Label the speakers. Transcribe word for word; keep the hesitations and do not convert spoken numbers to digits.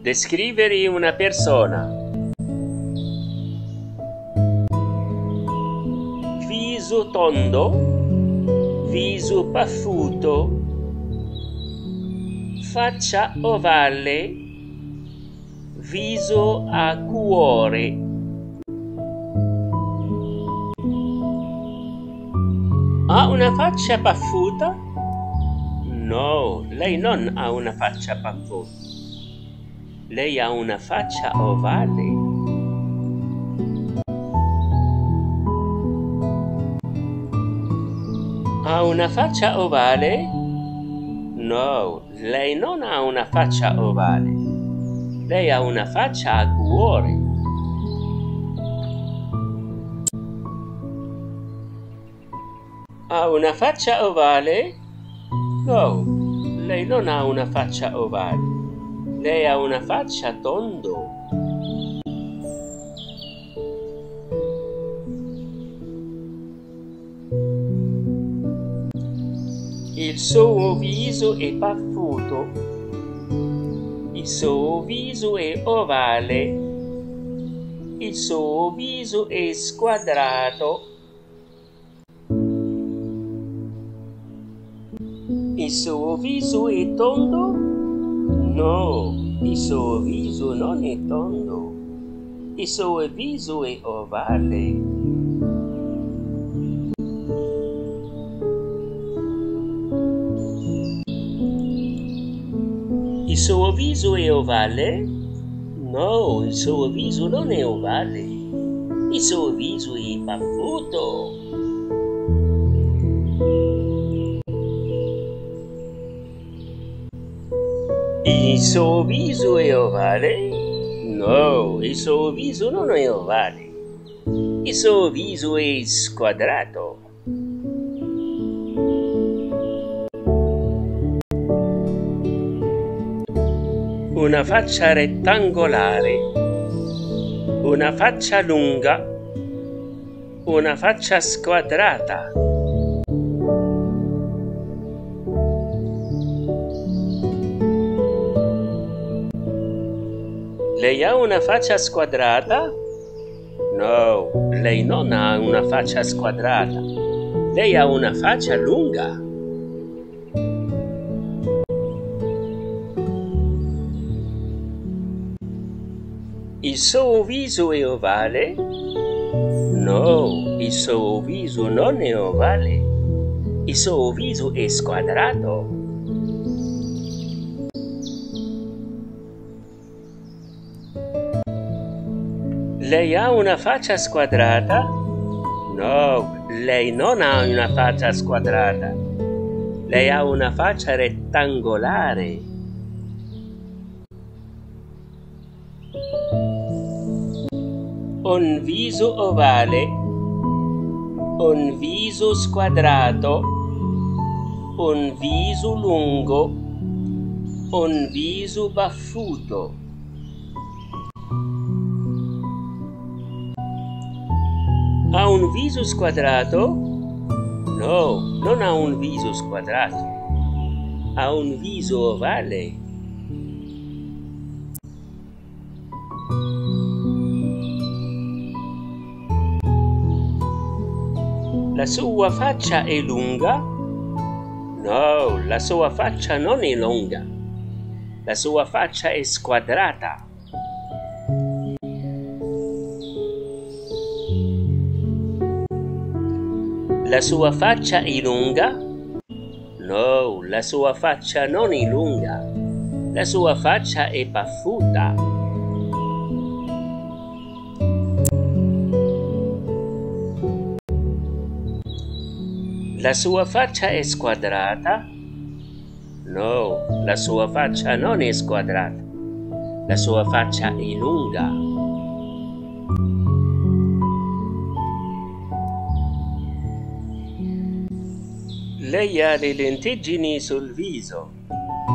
Speaker 1: Descrivere una persona. Viso tondo, viso paffuto, faccia ovale, viso a cuore. Ha una faccia paffuta? No, lei non ha una faccia paffuta. Lei ha una faccia ovale. Ha una faccia ovale? No, lei non ha una faccia ovale. Lei ha una faccia a cuore. Ha una faccia ovale? No, lei non ha una faccia ovale. Lei ha una faccia tondo. Il suo viso è paffuto. Il suo viso è ovale. Il suo viso è squadrato. Il suo viso è tondo? No, il suo viso non è tondo. Il suo viso è ovale. Il suo viso è ovale? No, il suo viso non è ovale. Il suo viso è paffuto. Il suo viso è ovale? No, il suo viso non è ovale. Il suo viso è squadrato. Una faccia rettangolare. Una faccia lunga. Una faccia squadrata. Lei ha una faccia squadrata? No, lei non ha una faccia squadrata. Lei ha una faccia lunga. Il suo viso è ovale? No, il suo viso non è ovale. Il suo viso è squadrato. Lei ha una faccia squadrata? No, lei non ha una faccia squadrata. Lei ha una faccia rettangolare. Un viso ovale. Un viso squadrato. Un viso lungo. Un viso baffuto. Ha un viso squadrato? No, non ha un viso squadrato. Ha un viso ovale. La sua faccia è lunga? No, la sua faccia non è lunga. La sua faccia è squadrata. La sua faccia è lunga? No, la sua faccia non è lunga. La sua faccia è paffuta. La sua faccia è squadrata? No, la sua faccia non è squadrata. La sua faccia è lunga. Lei ha le lentiggini sul viso.